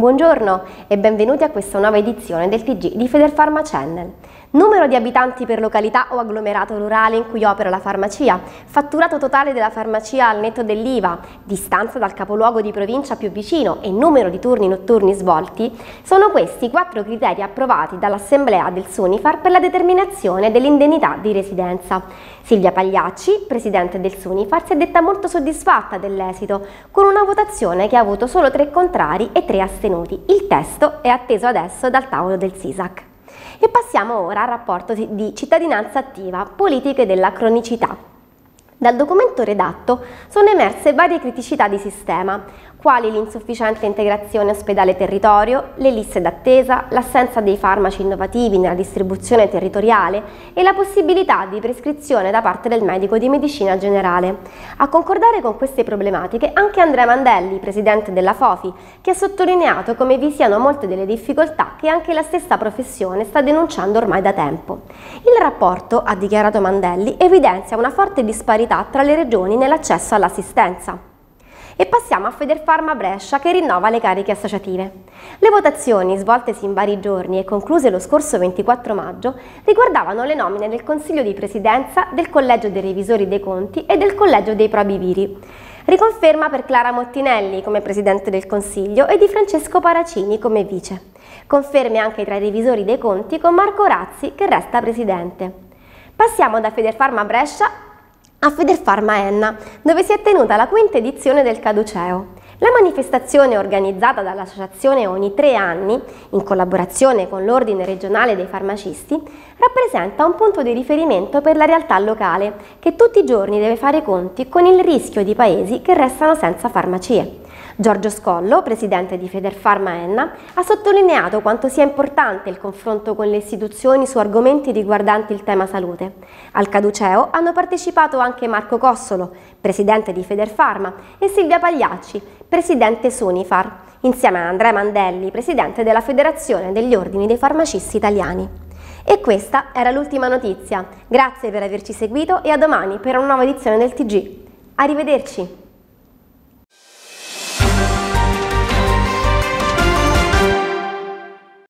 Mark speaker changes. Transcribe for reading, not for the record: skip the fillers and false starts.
Speaker 1: Buongiorno e benvenuti a questa nuova edizione del TG di Federfarma Channel. Numero di abitanti per località o agglomerato rurale in cui opera la farmacia, fatturato totale della farmacia al netto dell'IVA, distanza dal capoluogo di provincia più vicino e numero di turni notturni svolti, sono questi i 4 criteri approvati dall'Assemblea del Sunifar per la determinazione dell'indennità di residenza. Silvia Pagliacci, presidente del Sunifar, si è detta molto soddisfatta dell'esito, con una votazione che ha avuto solo 3 contrari e 3 astenuti. Il testo è atteso adesso dal tavolo del SISAC. E passiamo ora al rapporto di cittadinanza attiva, politiche della cronicità. Dal documento redatto sono emerse varie criticità di sistema, quali l'insufficiente integrazione ospedale-territorio, le liste d'attesa, l'assenza dei farmaci innovativi nella distribuzione territoriale e la possibilità di prescrizione da parte del medico di medicina generale. A concordare con queste problematiche anche Andrea Mandelli, presidente della FOFI, che ha sottolineato come vi siano molte delle difficoltà che anche la stessa professione sta denunciando ormai da tempo. Il rapporto, ha dichiarato Mandelli, evidenzia una forte disparità tra le regioni nell'accesso all'assistenza. E passiamo a Federfarma Brescia, che rinnova le cariche associative. Le votazioni, svoltesi in vari giorni e concluse lo scorso 24 maggio, riguardavano le nomine del Consiglio di Presidenza, del Collegio dei Revisori dei Conti e del Collegio dei Probiviri. Riconferma per Clara Mottinelli come Presidente del Consiglio e di Francesco Paracini come Vice. Conferme anche tra i Revisori dei Conti con Marco Razzi, che resta Presidente. Passiamo da Federfarma Brescia a Federfarma Enna, dove si è tenuta la 5ª edizione del Caduceo. La manifestazione, organizzata dall'associazione ogni 3 anni, in collaborazione con l'Ordine regionale dei farmacisti, rappresenta un punto di riferimento per la realtà locale, che tutti i giorni deve fare i conti con il rischio di paesi che restano senza farmacie. Giorgio Scollo, presidente di Federfarma Enna, ha sottolineato quanto sia importante il confronto con le istituzioni su argomenti riguardanti il tema salute. Al Caduceo hanno partecipato anche Marco Cossolo, presidente di Federfarma, e Silvia Pagliacci, presidente Sunifar, insieme a Andrea Mandelli, presidente della Federazione degli Ordini dei Farmacisti Italiani. E questa era l'ultima notizia. Grazie per averci seguito e a domani per una nuova edizione del TG. Arrivederci!